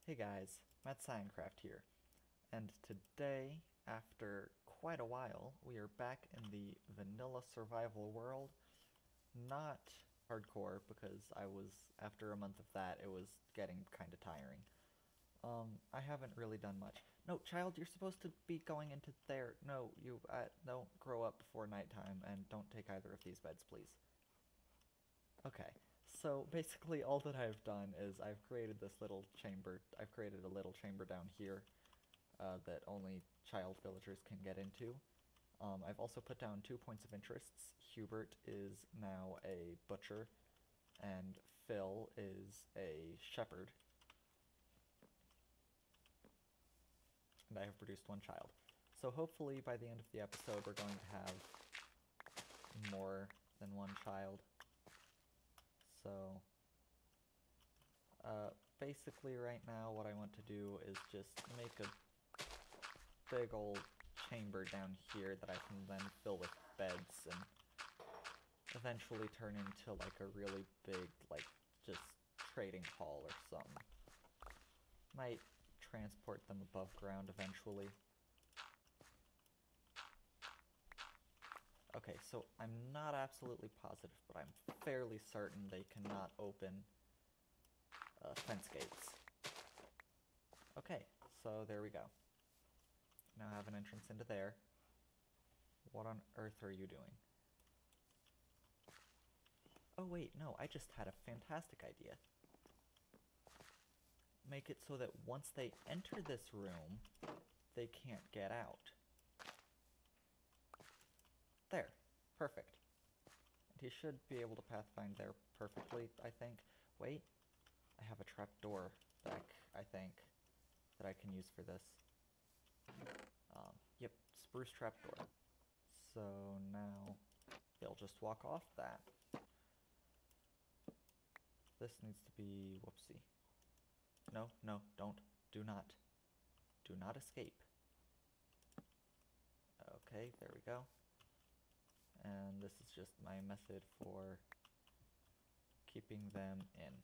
Hey guys, Matt Sciencraft here, and today, after quite a while, we are back in the vanilla survival world. Not hardcore, because after a month of that, it was getting kinda tiring. I haven't really done much. No, child, you're supposed to be going into there. No, don't grow up before nighttime, and don't take either of these beds, please. Okay, so basically all that I've done is I've created this little chamber. I've created a little chamber down here that only child villagers can get into. I've also put down 2 points of interests. Hubert is now a butcher, and Phil is a shepherd. And I have produced one child. So hopefully by the end of the episode we're going to have more than one child. So, basically right now what I want to do is just make a big old chamber down here that I can then fill with beds and eventually turn into like a really big, like, just trading hall or something. Might transport them above ground eventually. Okay, so I'm not absolutely positive, but I'm fairly certain they cannot open fence gates. Okay, so there we go. Now I have an entrance into there. What on earth are you doing? Oh wait, no, I just had a fantastic idea. Make it so that once they enter this room, they can't get out. There. Perfect. And he should be able to pathfind there perfectly, I think. Wait. I have a trapdoor back, I think, that I can use for this. Yep, spruce trapdoor. So now they'll just walk off that. This needs to be... whoopsie. No, no, don't. Do not. Do not escape. Okay, there we go. And this is just my method for keeping them in.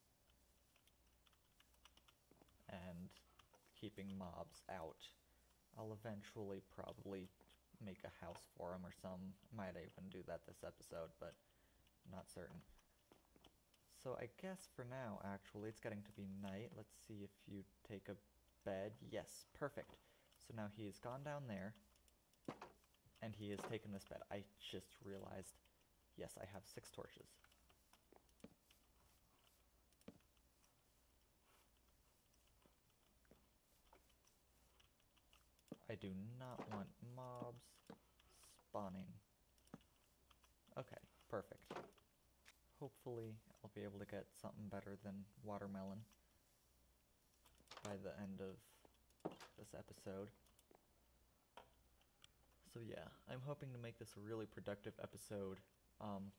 And keeping mobs out. I'll eventually probably make a house for them or some. Might even do that this episode, but not certain. So I guess for now, actually, it's getting to be night. Let's see if you take a bed. Yes, perfect. So now he has gone down there, and he has taken this bed. I just realized, yes, I have 6 torches. I do not want mobs spawning. Okay, perfect. Hopefully I'll be able to get something better than watermelon by the end of this episode. So yeah, I'm hoping to make this a really productive episode. Where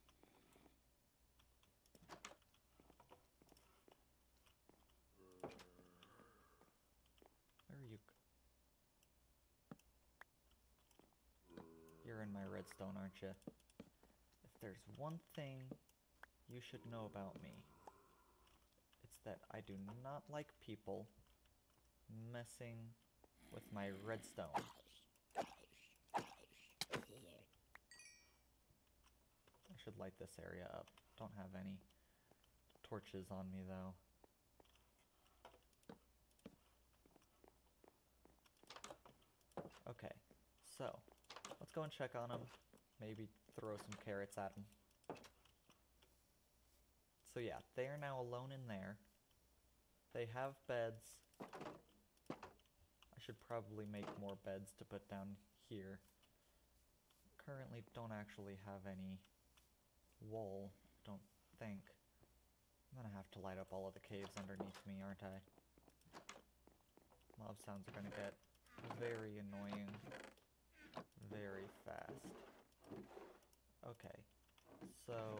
are you? You're in my redstone, aren't you? If there's one thing you should know about me, it's that I do not like people messing with my redstone. I should light this area up. Don't have any torches on me though. Okay, so let's go and check on them. Maybe throw some carrots at them. So yeah, they are now alone in there. They have beds. I should probably make more beds to put down here. Currently don't actually have any wool, don't think. I'm gonna have to light up all of the caves underneath me, aren't I? Mob sounds are gonna get very annoying very fast. Okay, so...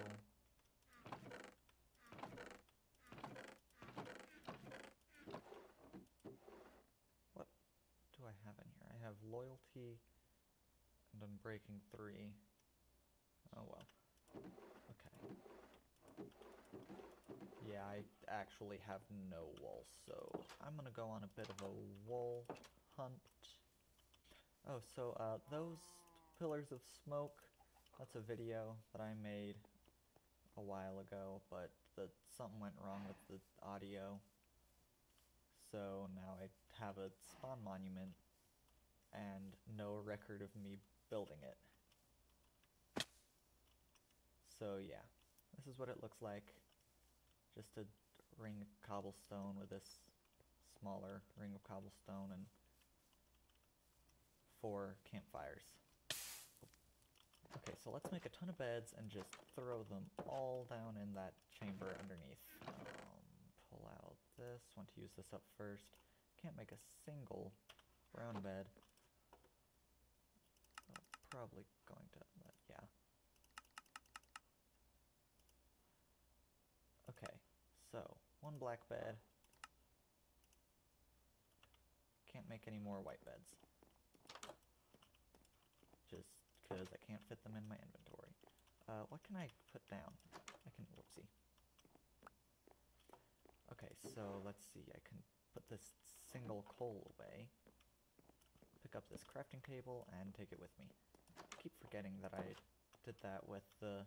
what do I have in here? I have loyalty and unbreaking 3. Oh well. Okay. Yeah, actually have no wool, so I'm gonna go on a bit of a wool hunt. Oh, so those pillars of smoke, that's a video that I made a while ago, but something went wrong with the audio. So now I have a spawn monument and no record of me building it. So yeah, this is what it looks like. Just a ring of cobblestone with this smaller ring of cobblestone and 4 campfires. Okay, so let's make a ton of beds and just throw them all down in that chamber underneath. Pull out this, want to use this up first. Can't make a single brown bed. Probably going to, yeah. Okay, so 1 black bed. Can't make any more white beds. Just because I can't fit them in my inventory. What can I put down? I can, whoopsie. Okay, so let's see, I can put this single coal away, pick up this crafting table, and take it with me. I keep forgetting that I did that with the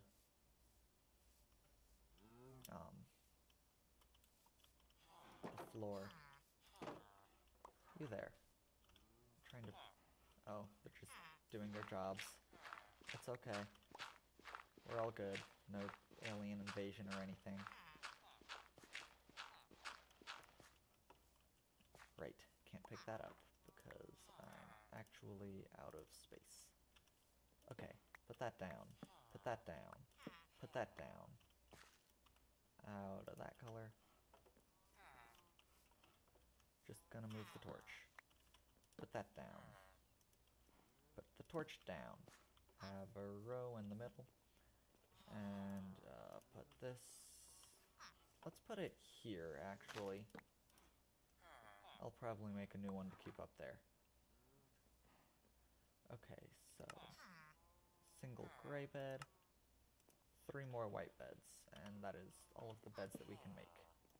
floor. You there. I'm trying to... Oh, they're just doing their jobs. It's okay. We're all good. No alien invasion or anything. Right, can't pick that up because I'm actually out of space. Okay, put that down. Put that down. Put that down. Out of that color. Just gonna move the torch. Put that down. Put the torch down. Have a row in the middle. And put this... Let's put it here, actually. I'll probably make a new one to keep up there. Okay, so... Single gray bed. 3 more white beds. And that is all of the beds that we can make.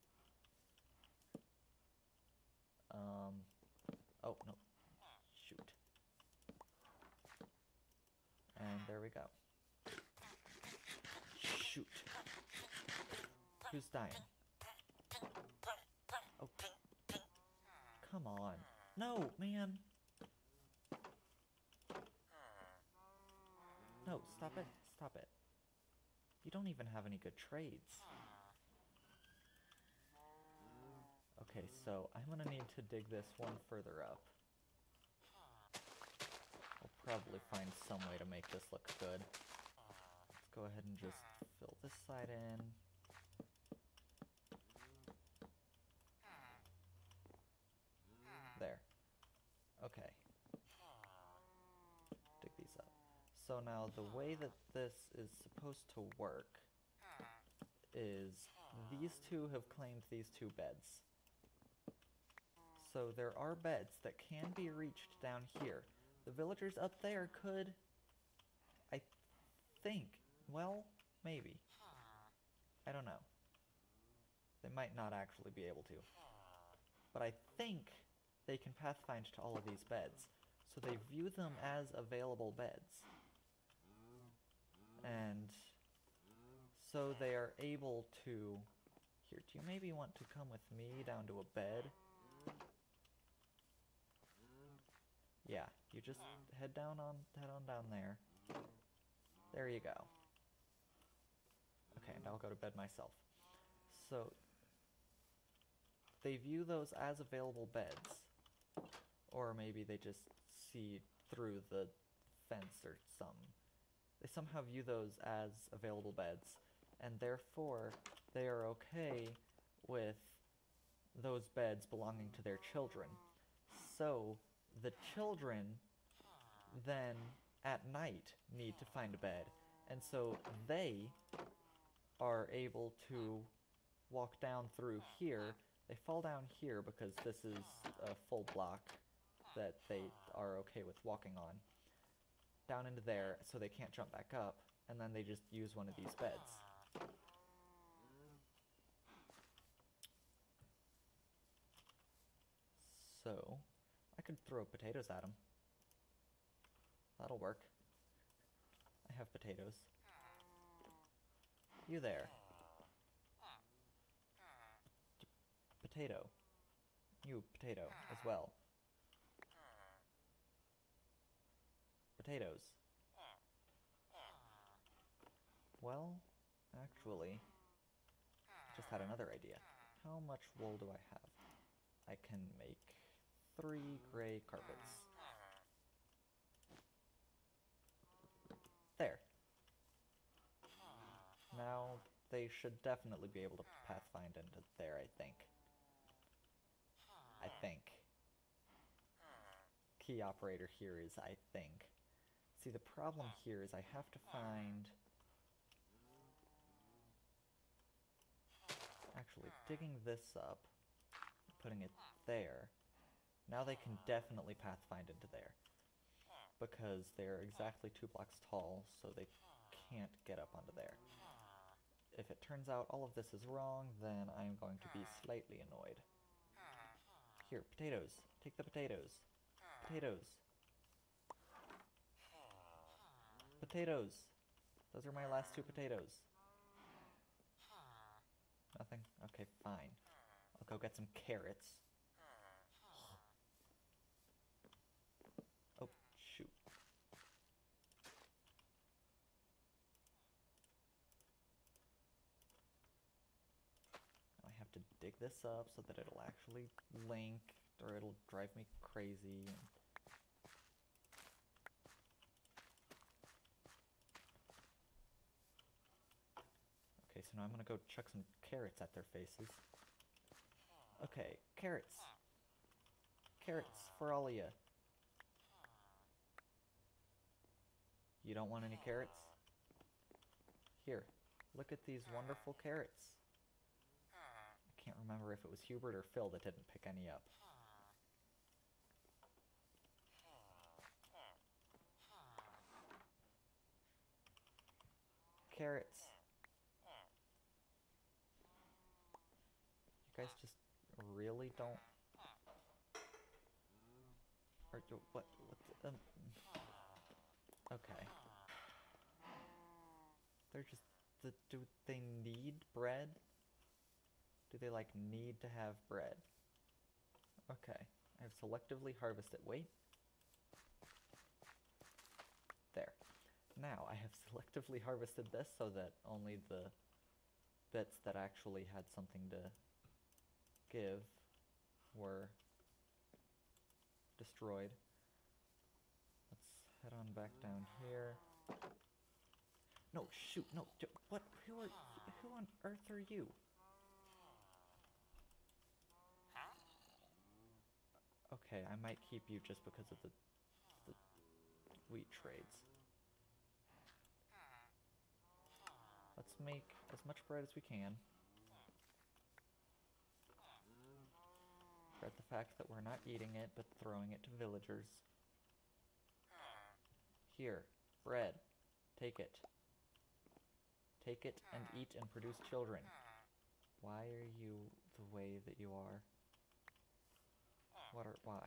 Oh, no. Shoot. And there we go. Shoot. Who's dying? Oh. Come on. No, man. No, stop it. Stop it. You don't even have any good trades. Okay, so I'm gonna need to dig this one further up. I'll probably find some way to make this look good. Let's go ahead and just fill this side in. There. Okay. Dig these up. So now the way that this is supposed to work is these two have claimed these 2 beds. So there are beds that can be reached down here. The villagers up there could, I think, well, maybe. I don't know. They might not actually be able to. But I think they can pathfind to all of these beds. So they view them as available beds. And so they are able to... Here, do you maybe want to come with me down to a bed? Yeah, you just head on down there. There you go. Okay, and I'll go to bed myself. So, they view those as available beds. Or maybe they just see through the fence or something. They somehow view those as available beds, and therefore they are okay with those beds belonging to their children. So, the children then, at night, need to find a bed. And so they are able to walk down through here. They fall down here because this is a full block that they are okay with walking on. Down into there, so they can't jump back up, and then they just use one of these beds. could throw potatoes at him. That'll work. I have potatoes. You there. Potato. You, potato, as well. Potatoes. Well, actually, I just had another idea. How much wool do I have? I can make 3 gray carpets. There. Now, they should definitely be able to pathfind into there, I think. I think. Key operator here is I think. See, the problem here is I have to find... Actually, digging this up, putting it there, now they can definitely pathfind into there. Because they're exactly 2 blocks tall, so they can't get up onto there. If it turns out all of this is wrong, then I'm going to be slightly annoyed. Here, potatoes. Take the potatoes. Potatoes. Potatoes. Those are my last 2 potatoes. Nothing? Okay, fine. I'll go get some carrots. Oh, shoot. I have to dig this up so that it'll actually link, or it'll drive me crazy. Okay, so now I'm gonna go chuck some carrots at their faces. Okay, carrots. Carrots for all of you. You don't want any carrots? Here, look at these wonderful carrots. I can't remember if it was Hubert or Phil that didn't pick any up. Carrots. You guys just really don't... Or, what okay. They're just... do they need bread? Do they, like, need to have bread? Okay. I have selectively harvested. Wait. There. Now, I have selectively harvested this so that only the bits that actually had something to give were destroyed. Let's head on back down here. No, shoot, no, what, who on earth are you? Okay, I might keep you just because of the wheat trades. Let's make as much bread as we can. Regret the fact that we're not eating it, but throwing it to villagers. Here, bread. Take it. Take it and eat and produce children. Why are you the way that you are? Why?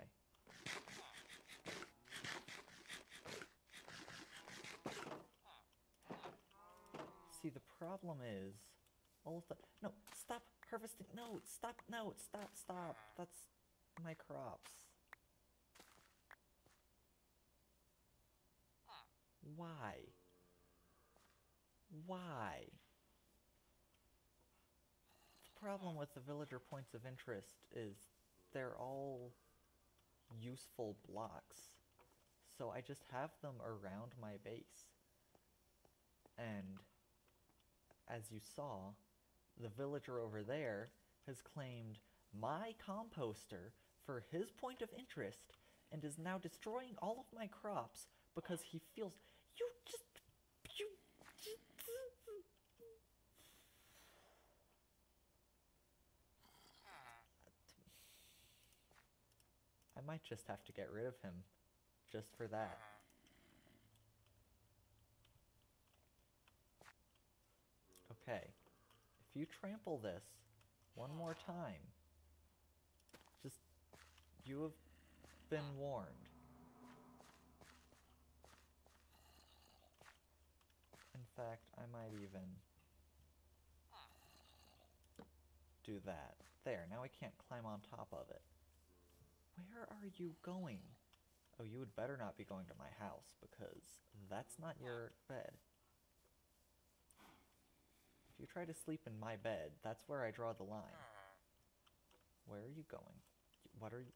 See, the problem is, all of the... No, stop harvesting! No, stop! No, stop! That's my crops. Why? Why? The problem with the villager points of interest is they're all useful blocks. So I just have them around my base. And as you saw, the villager over there has claimed my composter for his point of interest and is now destroying all of my crops because he feels... I might just have to get rid of him, just for that. Okay, if you trample this one more time, just... You have been warned. In fact, I might even do that. There, now I can't climb on top of it. Where are you going? Oh, you would better not be going to my house, because that's not your bed. If you try to sleep in my bed, that's where I draw the line. Where are you going? What are you...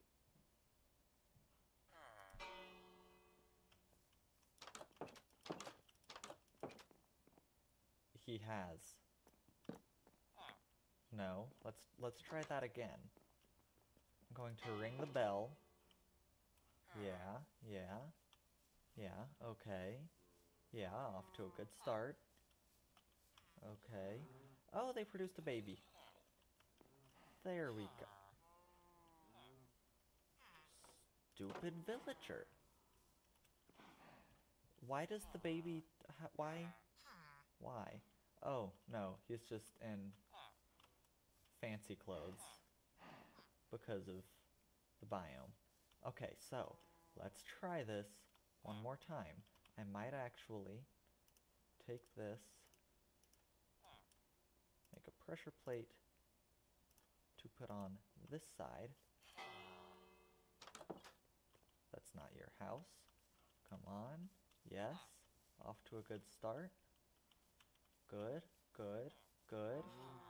He has. No, let's try that again. I'm going to ring the bell. Yeah, okay. Yeah, off to a good start. Okay. Oh, they produced a baby. There we go. Stupid villager. Why does the baby... why? Why? Oh, no, he's just in fancy clothes because of the biome. Okay, so let's try this one more time. I might actually take this, make a pressure plate to put on this side. That's not your house. Come on. Yes. Off to a good start. Good, good, good.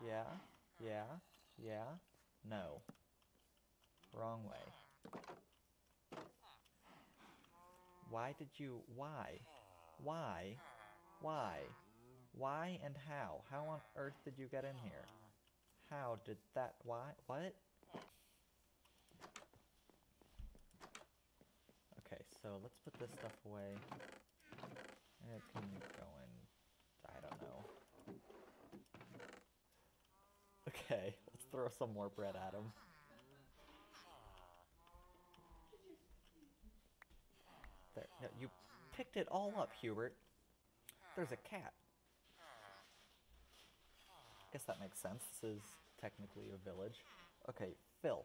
Yeah. No. Wrong way. Why did you... Why? Why and how? How on earth did you get in here? How did that... Why? What? Okay, so let's put this stuff away. It can go in... I don't know. Okay, let's throw some more bread at him. There, no, you picked it all up, Hubert. There's a cat. Guess that makes sense. This is technically a village. Okay, Phil.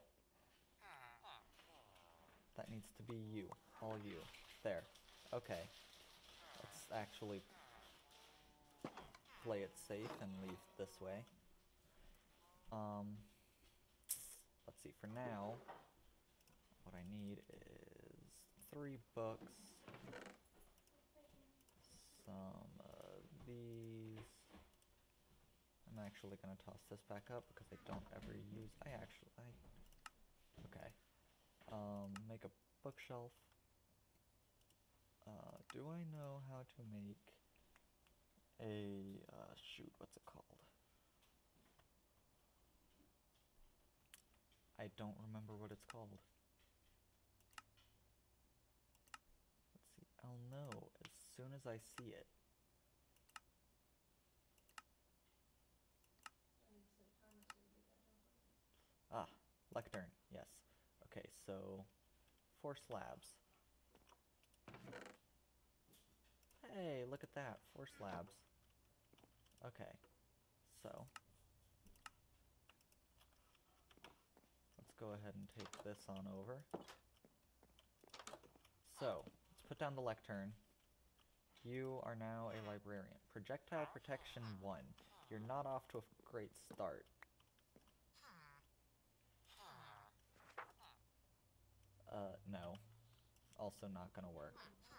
That needs to be you. All you. There. Okay. Let's actually play it safe and leave this way. Let's see, for now, what I need is 3 books, some of these. I'm actually gonna toss this back up because I don't ever use, okay. Make a bookshelf. Do I know how to make a, shoot, what's it called? I don't remember what it's called. Let's see, I'll know as soon as I see it. Ah, lectern, yes. Okay, so 4 slabs. Hey, look at that, 4 slabs. Okay, so let's go ahead and take this on over. So, let's put down the lectern. You are now a librarian. Projectile protection 1. You're not off to a great start. No. Also not gonna work.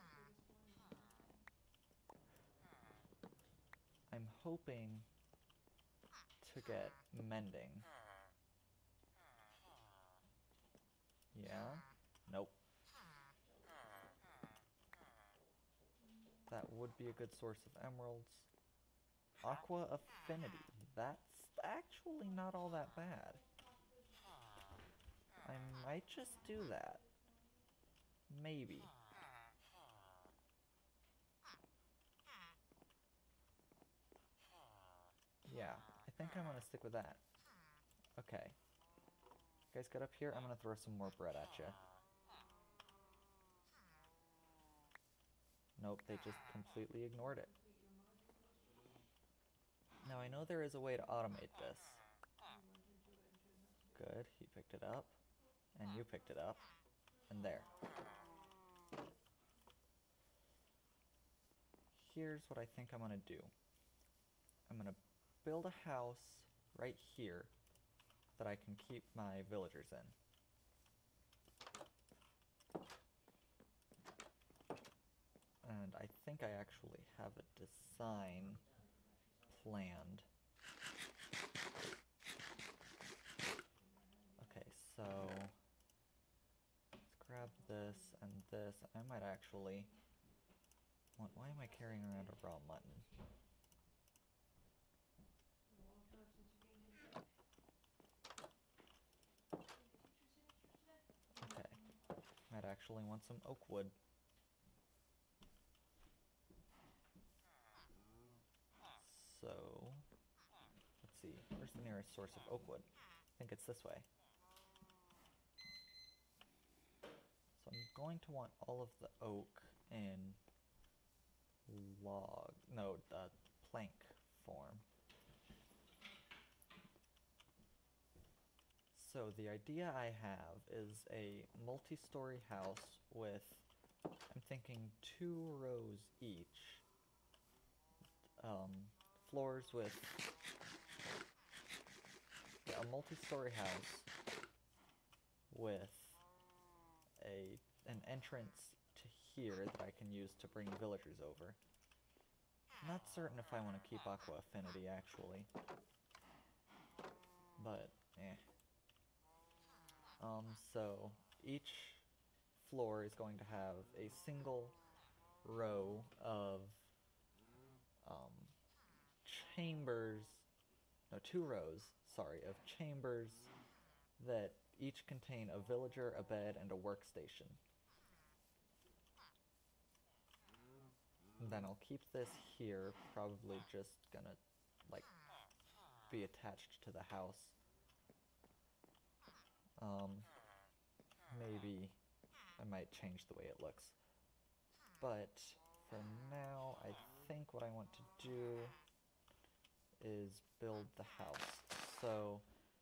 I'm hoping to get mending. Yeah? Nope. That would be a good source of emeralds. Aqua affinity. That's actually not all that bad. I might just do that. Maybe. Yeah, I think I'm gonna stick with that. Okay. Guys, get up here. I'm gonna throw some more bread at you. Nope, they just completely ignored it. Now, I know there is a way to automate this. Good, he picked it up. And you picked it up. and there. Here's what I think I'm gonna do. I'm gonna build a house right here that I can keep my villagers in. And I think I actually have a design planned. Okay, so let's grab this and this. I might actually want, why am I carrying around a raw mutton? Okay, might actually want some oak wood. So, let's see, where's the nearest source of oak wood? I think it's this way. So I'm going to want all of the oak in plank form. So the idea I have is a multi-story house with, I'm thinking 2 rows each. Floors with a multi-story house with an entrance to here that I can use to bring villagers over. Not certain if I want to keep Aqua Affinity, actually. But, eh. So, each floor is going to have a single row of, chambers, no, 2 rows, sorry, of chambers that each contain a villager, a bed, and a workstation. And then I'll keep this here, probably just gonna, like, be attached to the house. Maybe I might change the way it looks. But for now, I think what I want to do is build the house. So,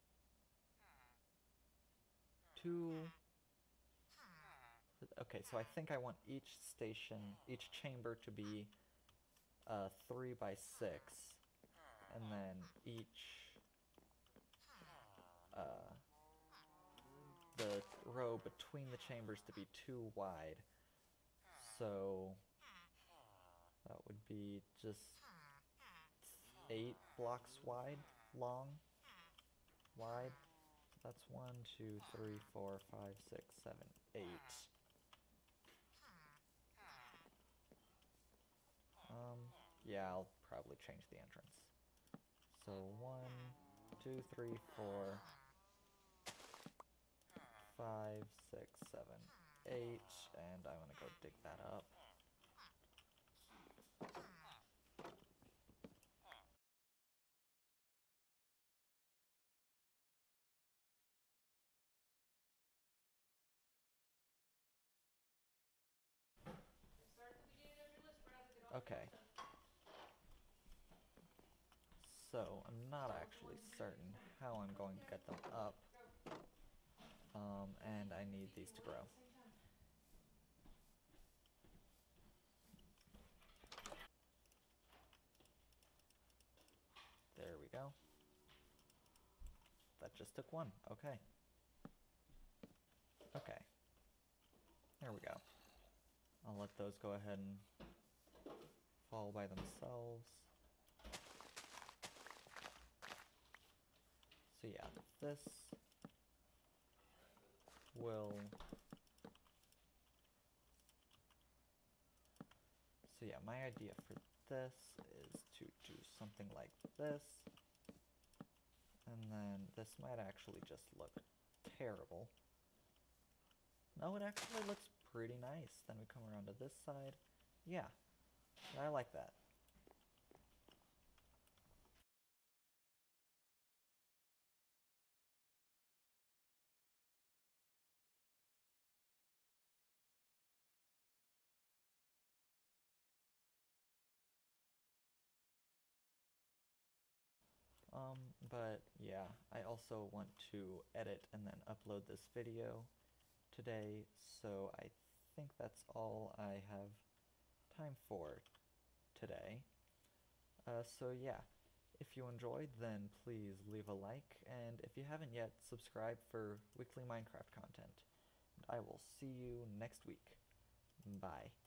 okay, so I think I want each chamber to be 3 by 6, and then each the row between the chambers to be 2 wide. So that would be just 8 blocks wide. That's 1, 2, 3, 4, 5, 6, 7, 8. Yeah, I'll probably change the entrance. So 1, 2, 3, 4, 5, 6, 7, 8, and I'm gonna go dig that up. Okay. So, I'm not actually certain how I'm going to get them up. And I need these to grow. There we go. That just took 1. Okay. Okay. There we go. I'll let those go ahead and fall by themselves. So yeah, this will... So yeah, my idea for this is to do something like this. And then this might actually just look terrible. No, it actually looks pretty nice. Then we come around to this side. Yeah, I like that. But yeah, I also want to edit and then upload this video, today, so I think that's all I have time for today. So yeah, if you enjoyed, then please leave a like, and if you haven't yet, subscribe for weekly Minecraft content. And I will see you next week. Bye.